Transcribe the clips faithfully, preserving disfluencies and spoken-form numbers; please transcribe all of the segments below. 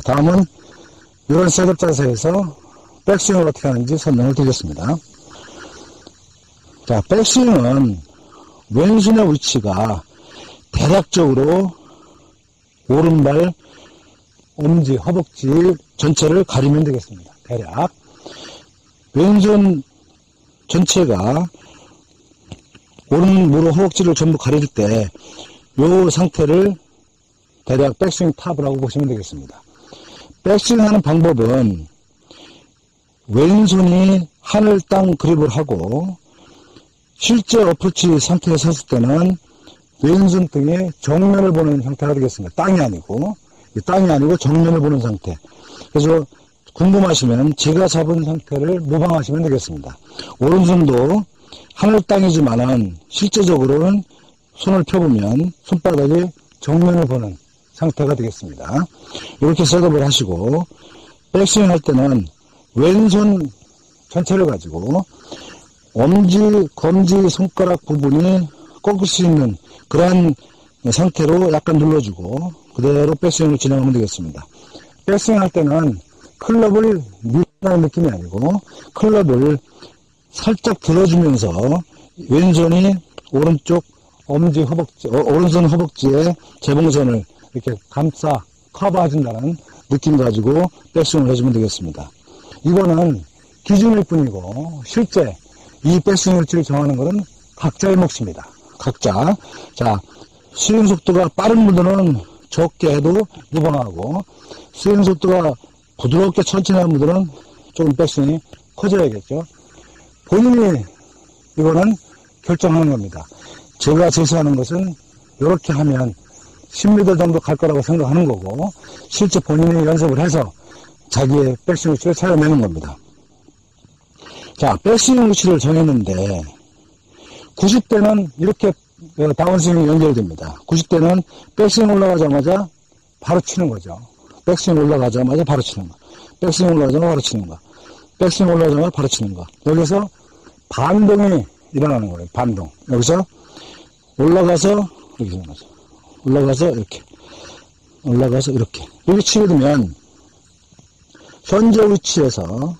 다음은 이런 셋업 자세에서 백스윙을 어떻게 하는지 설명을 드리겠습니다. 자, 백스윙은 왼손의 위치가 대략적으로 오른발, 엄지, 허벅지 전체를 가리면 되겠습니다. 대략. 왼손 전체가 오른 무릎, 허벅지를 전부 가릴 때 이 상태를 대략 백스윙 탑이라고 보시면 되겠습니다. 백스윙 하는 방법은 왼손이 하늘 땅 그립을 하고 실제 어프로치 상태에 섰을 때는 왼손 등의 정면을 보는 형태가 되겠습니다. 땅이 아니고 땅이 아니고 정면을 보는 상태. 그래서 궁금하시면 제가 잡은 상태를 모방하시면 되겠습니다. 오른손도 하늘 땅이지만은 실제적으로는 손을 펴보면 손바닥이 정면을 보는 상태가 되겠습니다. 이렇게 셋업을 하시고 백스윙 할 때는 왼손 전체를 가지고 엄지, 검지, 손가락 부분이 꺾을 수 있는 그러한 상태로 약간 눌러주고 그대로 백스윙을 진행하면 되겠습니다. 백스윙 할 때는 클럽을 밀는 느낌이 아니고 클럽을 살짝 들어주면서 왼손이 오른쪽 엄지 허벅지, 어, 오른손 허벅지에 재봉선을 이렇게 감싸 커버해준다는 느낌 가지고 백스윙을 해주면 되겠습니다. 이거는 기준일 뿐이고 실제 이 백스윙 위치를 정하는 것은 각자의 몫입니다. 각자. 자, 스윙 속도가 빠른 분들은 적게 해도 무방하고 스윙 속도가 부드럽게 천천히 하는 분들은 조금 백스윙이 커져야겠죠. 본인이 이거는 결정하는 겁니다. 제가 제시하는 것은 이렇게 하면 십 미터 정도 갈 거라고 생각하는 거고 실제 본인이 연습을 해서 자기의 백스윙 위치를 찾아내는 겁니다. 자, 백스윙 위치를 정했는데 구십 대는 이렇게 다운스윙이 연결됩니다. 구십 대는 백스윙 올라가자마자 바로 치는 거죠. 백스윙 올라가자마자 바로 치는 거. 백스윙 올라가자마자 바로 치는 거. 백스윙 올라가자마자 바로 치는 거. 여기서 반동이 일어나는 거예요. 반동. 여기서 올라가서 이렇게 올라가서 올라가서 이렇게 올라가서 이렇게 이렇게 치게 되면 현재 위치에서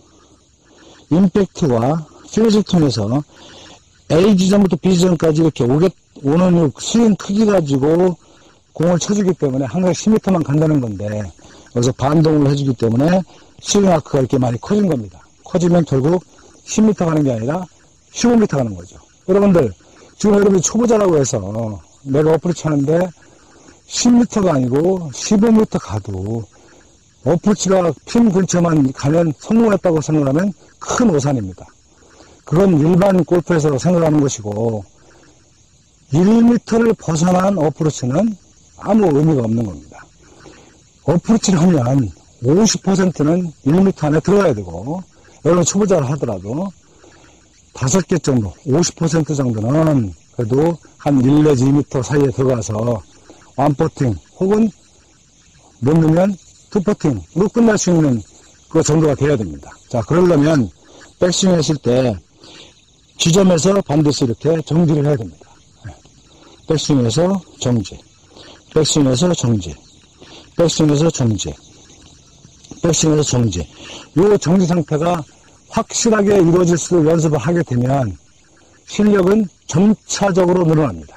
임팩트와 피니시를 통해서 A 지점부터 B 지점까지 이렇게 오게, 오는 스윙 크기 가지고 공을 쳐주기 때문에 항상 십 미터만 간다는 건데 여기서 반동을 해주기 때문에 스윙 아크가 이렇게 많이 커진 겁니다. 커지면 결국 십 미터 가는 게 아니라 십오 미터 가는 거죠. 여러분들 지금 여러분이 초보자라고 해서 내가 어프로치 하는데 십 미터가 아니고 십오 미터 가도 어프로치가 핀 근처만 가면 성공했다고 생각하면 큰 오산입니다. 그건 일반 골프에서 생각하는 것이고 일 미터를 벗어난 어프로치는 아무 의미가 없는 겁니다. 어프로치를 하면 오십 퍼센트는 일 미터 안에 들어가야 되고 여러분 초보자를 하더라도 다섯 개 정도, 오십 퍼센트 정도는 그래도 한 일 내지 이 미터 사이에 들어가서 원퍼팅 혹은 못 넣으면 투퍼팅으로 끝날 수 있는 그 정도가 돼야 됩니다. 자, 그러려면 백스윙 했을 때 지점에서 반드시 이렇게 정지를 해야 됩니다. 백스윙에서 정지, 백스윙에서 정지, 백스윙에서 정지, 백스윙에서 정지. 이 정지 상태가 확실하게 이루어질 수 있도록 연습을 하게 되면 실력은 점차적으로 늘어납니다.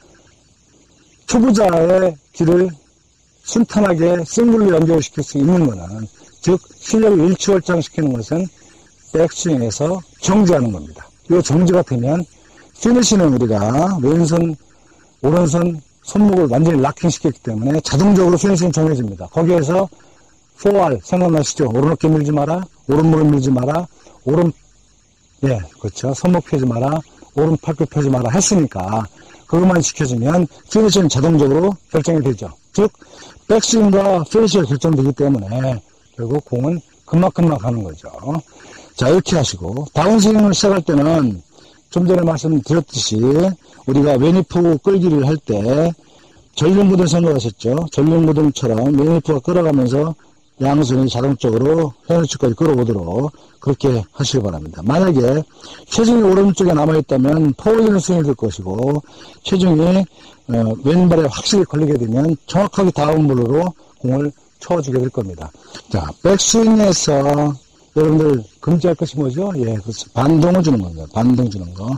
초보자의 길을 순탄하게 싱글로 연결시킬 수 있는 것은, 즉 실력을 일취월장시키는 것은 백스윙에서 정지하는 겁니다. 이 정지가 되면 피니시는 우리가 왼손, 오른손, 손목을 완전히 락킹시켰기 때문에 자동적으로 피니시는 정해집니다. 거기에서 사 알 생각나시죠? 오른 어깨 밀지 마라, 오른 무릎 밀지 마라, 오른, 예, 그렇죠. 손목 펴지 마라, 오른 팔꿈 펴지 마라 했으니까 그것만 지켜주면 피니시는 자동적으로 결정이 되죠. 즉 백스윙과 피니시가 결정되기 때문에 결국 공은 금방금방 가는 거죠. 자, 이렇게 하시고 다운스윙을 시작할 때는 좀 전에 말씀드렸듯이 우리가 웨니프 끌기를 할 때 전륜구동 생각하셨죠? 전륜구동처럼 웨니프가 끌어가면서 양손이 자동적으로 헤어치까지 끌어오도록 그렇게 하시기 바랍니다. 만약에 체중이 오른쪽에 남아있다면 포울리는 스윙이 될 것이고 체중이 왼발에 확실히 걸리게 되면 정확하게 다운볼로 공을 쳐주게 될 겁니다. 자, 백스윙에서 여러분들 금지할 것이 뭐죠? 예, 그렇죠. 반동을 주는 겁니다. 반동 주는 거.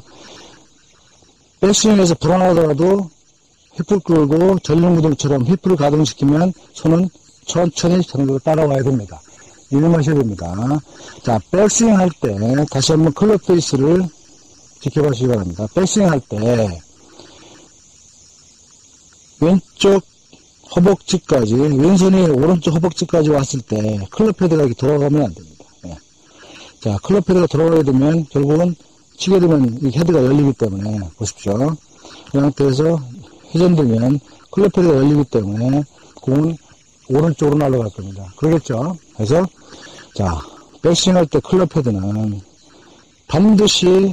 백스윙에서 불안하더라도 힙을 끌고 전륜구동처럼 힙을 가동시키면 손은 천천히 자동으로 따라와야 됩니다. 이해하셔야 됩니다. 자, 백스윙 할 때 다시 한번 클럽 페이스를 지켜보시기 바랍니다. 백스윙 할 때 왼쪽 허벅지까지, 왼손이 오른쪽 허벅지까지 왔을 때 클럽 패드가 이렇게 돌아가면 안 됩니다. 예. 자, 클럽 패드가 돌아가게 되면 결국은 치게 되면 이 헤드가 열리기 때문에 보십시오. 이 상태에서 회전되면 클럽 패드가 열리기 때문에 공은 오른쪽으로 날아갈 겁니다. 그러겠죠? 그래서 자, 백스윙 할 때 클럽 패드는 반드시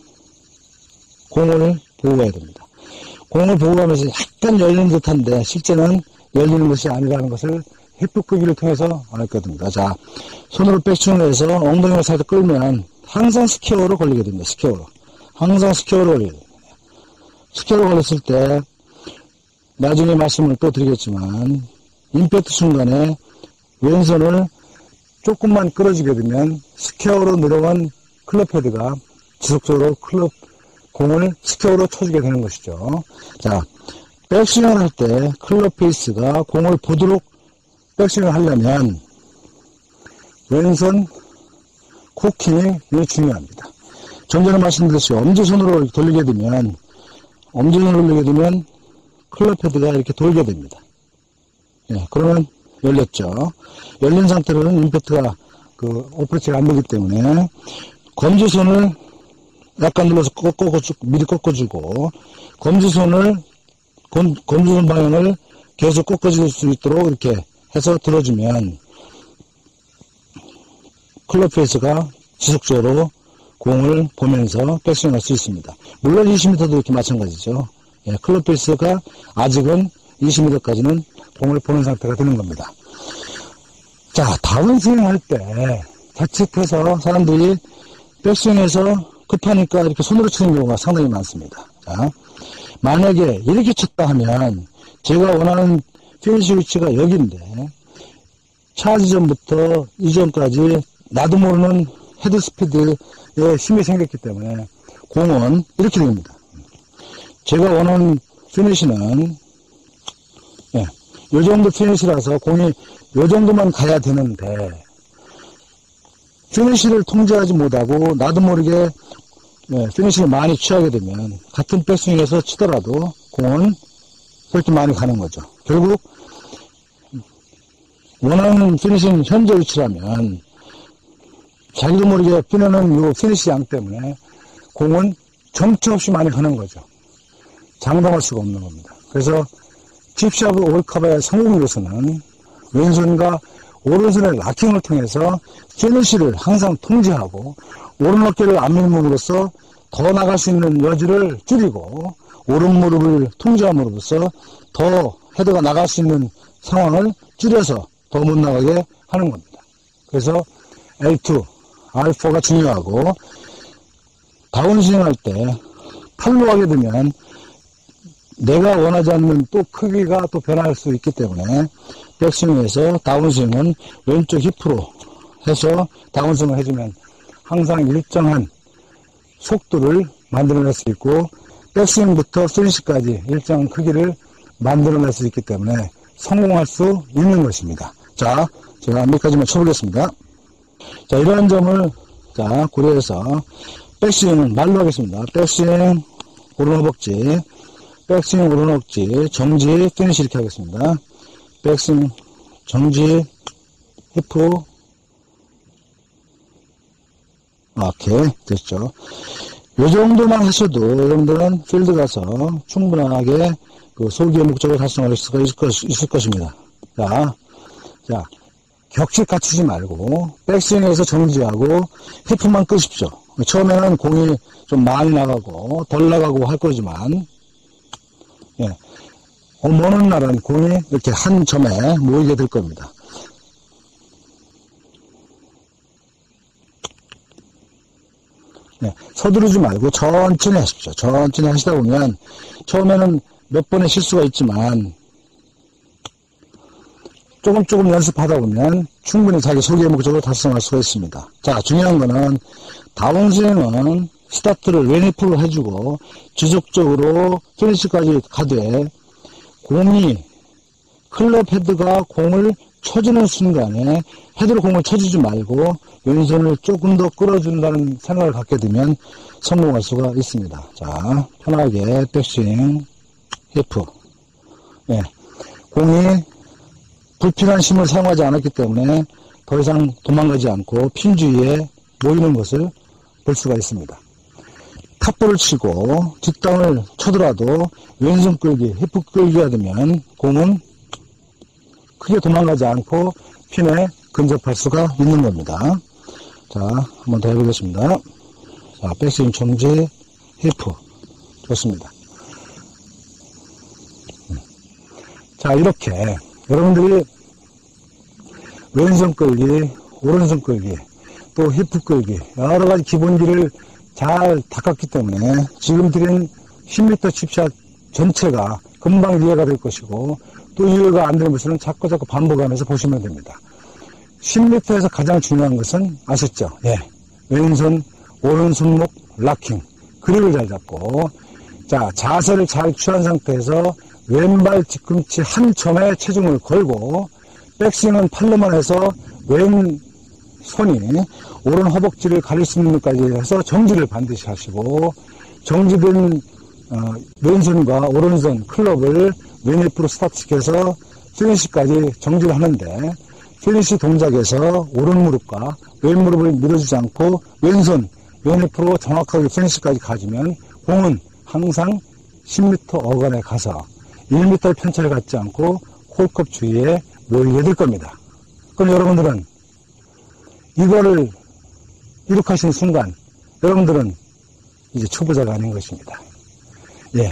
공을 보고 가야 됩니다. 공을 보고 가면서 약간 열리는 듯한데 실제는 열리는 것이 아니라는 것을 힙 끄기를 통해서 알게 됩니다. 자, 손으로 백스윙을 해서 엉덩이를 살짝 끌면 항상 스퀘어로 걸리게 됩니다. 스퀘어로. 항상 스퀘어로 걸리게 됩니다. 스퀘어로 걸렸을 때 나중에 말씀을 또 드리겠지만 임팩트 순간에 왼손을 조금만 끌어주게 되면 스퀘어로 내려간 클럽 패드가 지속적으로 클럽 공을 스퀘어로 쳐주게 되는 것이죠. 자, 백스윙을 할 때 클럽 페이스가 공을 보도록 백스윙을 하려면 왼손 코킹이 매우 중요합니다. 좀 전에 말씀드렸죠. 엄지손으로 돌리게 되면 엄지손으로 돌리게 되면 클럽 패드가 이렇게 돌게 됩니다. 예, 그러면 열렸죠. 열린 상태로는 임팩트가 그 어프로치가 안 되기 때문에 검지손을 약간 눌러서 꺾어주고, 미리 꺾어주고, 검지손을, 검, 검지손 방향을 계속 꺾어줄 수 있도록 이렇게 해서 들어주면, 클럽 페이스가 지속적으로 공을 보면서 백스윙 할 수 있습니다. 물론 이십 미터도 이렇게 마찬가지죠. 예, 클럽 페이스가 아직은 이십 미터까지는 공을 보는 상태가 되는 겁니다. 자, 다운스윙 할 때, 자칫해서 사람들이 백스윙에서 급하니까 이렇게 손으로 치는 경우가 상당히 많습니다. 자, 만약에 이렇게 쳤다 하면 제가 원하는 피니시 위치가 여기인데 차지 전부터 이전까지 나도 모르는 헤드 스피드에 힘이 생겼기 때문에 공은 이렇게 됩니다. 제가 원하는 피니시는 예, 이 정도 피니시라서 공이 이 정도만 가야 되는데 피니시를 통제하지 못하고 나도 모르게 네, 피니시를 많이 취하게 되면 같은 백스윙에서 치더라도 공은 그렇게 많이 가는 거죠. 결국 원하는 피니싱 현재 위치라면 자기도 모르게 피는 이 피니시 양 때문에 공은 정처 없이 많이 가는 거죠. 장담할 수가 없는 겁니다. 그래서 칩샵 올카바의 성공 요소는 왼손과 오른손의 락킹을 통해서 피니시를 항상 통제하고 오른 어깨를 안 밀므로써 더 나갈 수 있는 여지를 줄이고 오른 무릎을 통제함으로써 더 헤드가 나갈 수 있는 상황을 줄여서 더 못 나가게 하는 겁니다. 그래서 엘 투, 알 포가 중요하고 다운스윙 할 때 팔로 하게 되면 내가 원하지 않는 또 크기가 또 변할 수 있기 때문에 백스윙에서 다운스윙은 왼쪽 힙으로 해서 다운스윙을 해주면 항상 일정한 속도를 만들어낼 수 있고 백스윙부터 피니시까지 일정한 크기를 만들어낼 수 있기 때문에 성공할 수 있는 것입니다. 자, 제가 몇 가지만 쳐보겠습니다. 자, 이러한 점을 자 고려해서 백스윙은 말로 하겠습니다. 백스윙 오른 허벅지, 백스윙 오른 허벅지, 정지, 피니시 이렇게 하겠습니다. 백스윙, 정지, 히프, 오케이, 됐죠. 요 정도만 하셔도 여러분들은 필드 가서 충분하게 그 소기의 목적을 달성할 수가 있을, 것, 있을 것입니다. 자, 자, 격식 갖추지 말고 백스윙에서 정지하고 히프만 끄십시오. 처음에는 공이 좀 많이 나가고 덜 나가고 할 거지만 예, 어, 먼 날은 공이 이렇게 한 점에 모이게 될 겁니다. 네, 서두르지 말고 천천히 하십시오. 천천히 하시다 보면 처음에는 몇 번의 실수가 있지만 조금 조금 연습하다 보면 충분히 자기 소개 목적을 달성할 수가 있습니다. 자, 중요한 거는 다운스윙은 스타트를 왼입으로 해주고 지속적으로 피니시까지 가되 공이 클럽 헤드가 공을 쳐주는 순간에 헤드로 공을 쳐주지 말고 왼손을 조금 더 끌어준다는 생각을 갖게 되면 성공할 수가 있습니다. 자, 편하게 백스윙, 히프. 예, 공이 불필요한 힘을 사용하지 않았기 때문에 더 이상 도망가지 않고 핀 주위에 모이는 것을 볼 수가 있습니다. 탑볼을 치고 뒷땅을 쳐더라도 왼손 끌기, 히프 끌기가 되면 공은 크게 도망가지 않고 핀에 근접할 수가 있는 겁니다. 자, 한번 더 해보겠습니다. 자, 백스윙 정지, 히프. 좋습니다. 자, 이렇게 여러분들이 왼손 끌기, 오른손 끌기, 또 히프 끌기, 여러 가지 기본기를 잘 닦았기 때문에 지금 드린 십 미터 칩샷 전체가 금방 이해가 될 것이고, 또 이해가 안 되는 것은 자꾸 자꾸 반복하면서 보시면 됩니다. 십 미터에서 가장 중요한 것은 아셨죠? 예. 왼손, 오른손목 락킹. 그립을 잘 잡고, 자, 자세를 잘 취한 상태에서 왼발 뒤꿈치 한 첨에 체중을 걸고, 백스윙은 팔로만 해서 왼손이 오른 허벅지를 가릴 수 있는 것까지 해서 정지를 반드시 하시고, 정지된 어, 왼손과 오른손 클럽을 왼입으로 스타트시켜서 피니시까지 정지를 하는데, 피니시 동작에서 오른 무릎과 왼 무릎을 밀어주지 않고 왼손, 왼입으로 정확하게 피니시까지 가주면 공은 항상 십 미터 어간에 가서 일 미터 편차를 갖지 않고 홀컵 주위에 모이게 될 겁니다. 그럼 여러분들은 이거를 이룩하신 순간 여러분들은 이제 초보자가 아닌 것입니다. 예,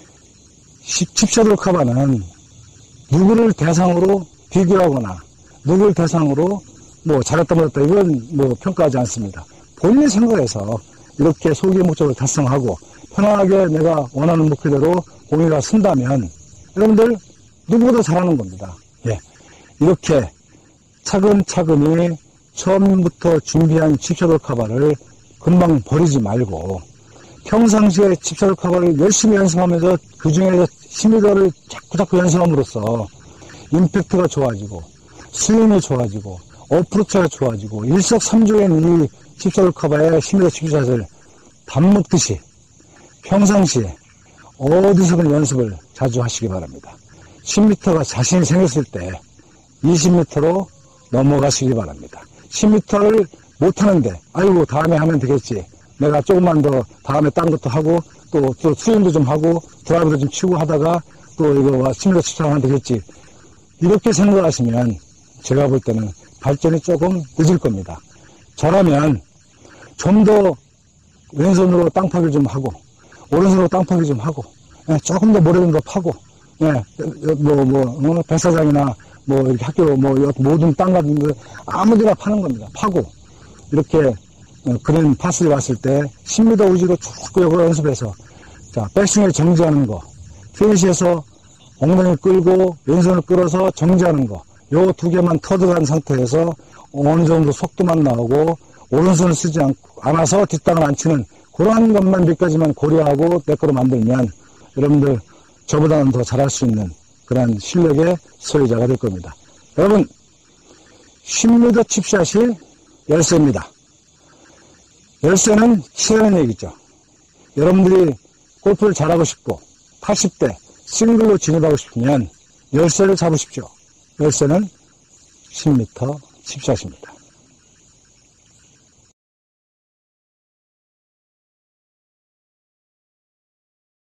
칩샷 카바는 누구를 대상으로 비교하거나 누구를 대상으로 뭐 잘했다 못했다 이건 뭐 평가하지 않습니다. 본인의 생각에서 이렇게 소개 목적을 달성하고 편안하게 내가 원하는 목표대로 공이가 쓴다면 여러분들 누구보다 잘하는 겁니다. 예, 이렇게 차근차근히 처음부터 준비한 칩샷 카바를 금방 버리지 말고 평상시에 칩샷 카바를 열심히 연습하면서 그 중에서 십 미터를 자꾸 자꾸 연습함으로써 임팩트가 좋아지고 스윙이 좋아지고 어프로치가 좋아지고 일석삼조인 이 칩샷 카바의 십 미터 칩샷을 밥 먹듯이 평상시에 어디서든 연습을 자주 하시기 바랍니다. 십 미터가 자신이 생겼을 때 이십 미터로 넘어가시기 바랍니다. 십 미터를 못하는데 아이고 다음에 하면 되겠지, 내가 조금만 더 다음에 딴 것도 하고 또, 또 스윙도 좀 하고 드라이브도 좀 치고 하다가 또 이거 십 미터 칩샷하면 되겠지, 이렇게 생각하시면 제가 볼 때는 발전이 조금 늦을 겁니다. 저라면 좀 더 왼손으로 땅파기 좀 하고 오른손으로 땅파기 좀 하고, 예, 조금 더 모래좀 더 파고, 예, 뭐, 뭐, 어, 백사장이나 뭐 이렇게 학교 뭐 모든 땅 같은 거 아무데나 파는 겁니다. 파고 이렇게 어, 그린 파스를 왔을 때 십 미터 우지로 쭉 이거 연습해서, 자, 백스윙을 정지하는 거, 피니시에서 엉덩이를 끌고 왼손을 끌어서 정지하는 거, 요 두 개만 터득한 상태에서 어느 정도 속도만 나오고 오른손을 쓰지 않고 않아서 뒷땅을 안 치는 그런 것만 몇 가지만 고려하고 내 거로 만들면 여러분들 저보다는 더 잘할 수 있는 그런 실력의 소유자가 될 겁니다. 여러분, 십 미터 칩샷이 열쇠입니다. 열쇠는 치라는 얘기죠. 여러분들이 골프를 잘하고 싶고 팔십 대 싱글로 진입하고 싶으면 열쇠를 잡으십시오. 열쇠는 십 미터 칩샷입니다.